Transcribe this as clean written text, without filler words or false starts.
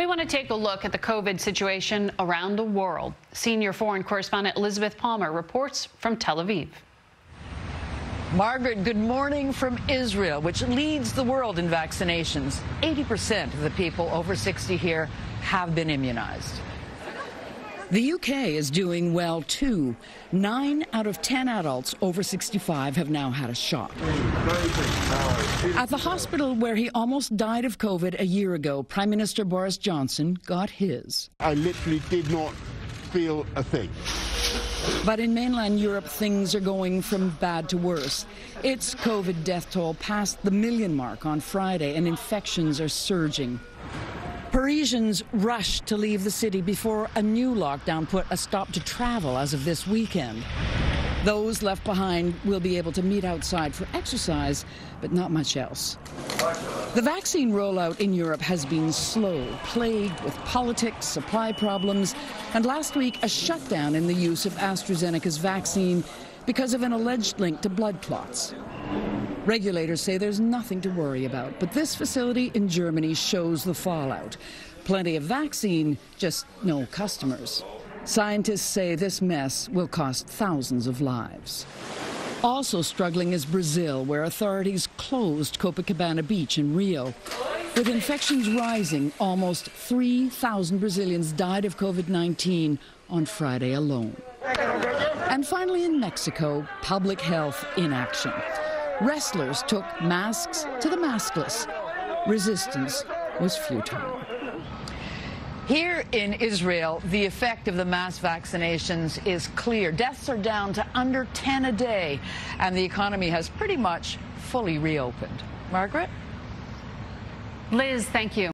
want to take a look at the COVID situation around the world. Senior foreign correspondent Elizabeth Palmer reports from Tel Aviv. Margaret, good morning from Israel, which leads the world in vaccinations. 80% of the people over 60 here have been immunized. The UK is doing well, too. 9 out of 10 adults over 65 have now had a shot. At the hospital where he almost died of COVID a year ago, Prime Minister Boris Johnson got his. I literally did not feel a thing. But in mainland Europe, things are going from bad to worse. Its COVID death toll passed the 1 million mark on Friday, and infections are surging. Parisians rushed to leave the city before a new lockdown put a stop to travel as of this weekend. Those left behind will be able to meet outside for exercise, but not much else. The vaccine rollout in Europe has been slow, plagued with politics, supply problems, and last week a shutdown in the use of AstraZeneca's vaccine because of an alleged link to blood clots. Regulators say there's nothing to worry about, but this facility in Germany shows the fallout. Plenty of vaccine, just no customers. Scientists say this mess will cost thousands of lives. Also struggling is Brazil, where authorities closed Copacabana Beach in Rio. With infections rising, almost 3,000 Brazilians died of COVID-19 on Friday alone. And finally in Mexico, public health in action. Wrestlers took masks to the maskless. Resistance was futile. Here in Israel, the effect of the mass vaccinations is clear. Deaths are down to under 10 a day, and the economy has pretty much fully reopened. Margaret? Liz, thank you.